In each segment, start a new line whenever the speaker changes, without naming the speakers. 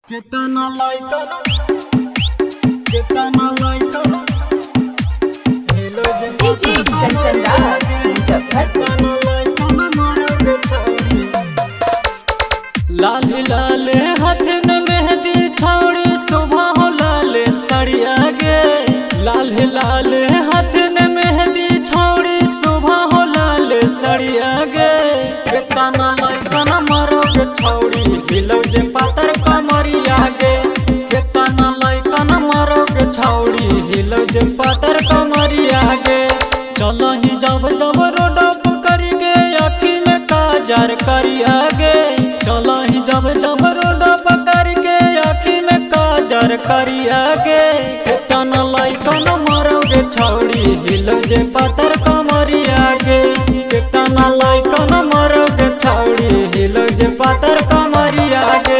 कितना लाइक
डीजे कंचन राज
लाल लाल हाथ में मेहंदी छौड़ी सुबह हो लाल सड़िया गे। लाल लाल हाथ में मेहंदी छौड़ी सुबह हो लाल सड़िया गे। कितना लाइकन मरोगे छौड़ी हिलो जे पातर कमरिया गे। कितना लाइकन मरोगे छौड़ी हिलो जे पातर कमरिया गे। चलो ही जब जब रोड करी गे आखी में काजर करिया गे। चलो ही जब जब रोड पकड़ के आखी में काजर करिया गे। कितना लाइकन मरोगे छौड़ी हिलो जे पातर कमरिया गे। कितना लाइकन मरोगे छौड़ी हिलो जे पातर कमरिया गे।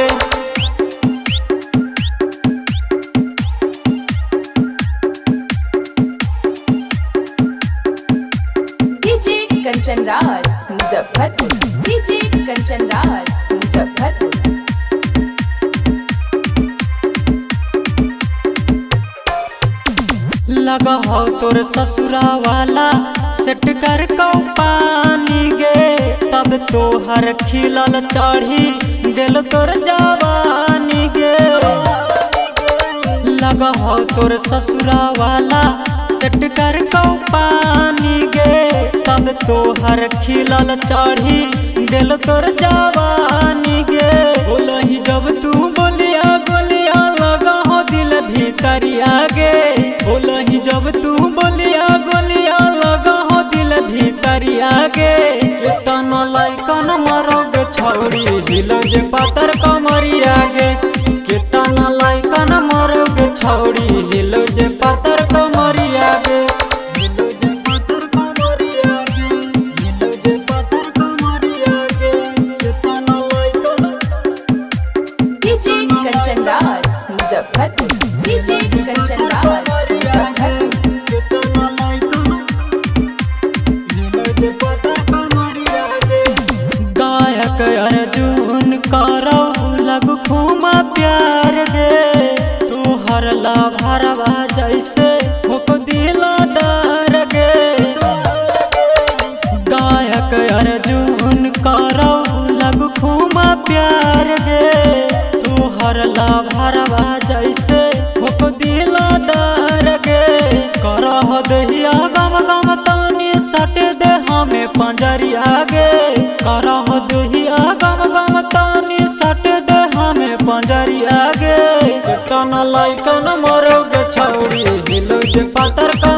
डीजे कंचन राज मुजफ्फरपुर। डीजे कंचन राज मुजफ्फरपुर।
लगा हो तोर ससुरा वाला सेट कर कौ पानी गे। तब तोहर खिलल चढ़ी दिल तोर जवानी गे। लगा हो तोर ससुरा वाला सेट कर कौ पानी गे। तब तोहर खिलल चढ़ी दिल तोर जवानी गे। बोलही जब तू बोलिया गोलिया लगा हो दिल भीतरिया गे। बोलही जब तू बोलिया गोलिया लगा हो दिल भीतरिया गे। कितना लाइकन मरोगे छौड़ी हिलो जे पातर कमरिया गे। कितना लाइकन मरोगे छौड़ी हिलो जे पातर कमरिया गे। हिलो जे पातर कमरिया गे। हिलो जे पातर कमरिया गे। कितना लाइकन
डीजे कंचन राज मुजफ्फरपुर। डीजे कंचन राज मुजफ्फरपुर।
कितना लाइकन हिलो जे पातर कमरिया गे। गायक अर्जुन करो लगु खूमा प्यार गे। तू हर ला भरवा जैसे होको दिलदार गे। गायक अर्जुन करो लगु खूमा प्यार गे। तू हर ला भरवा जैसे होको दिलदार गे। करह दहिया गम गम तानी सट दे हमें पंजरिया गे। करह दहिया गम गम तानी सट दे हमें पंजरिया गे। कितना लाइकन मरोगे छौड़ी हिलो जे पातर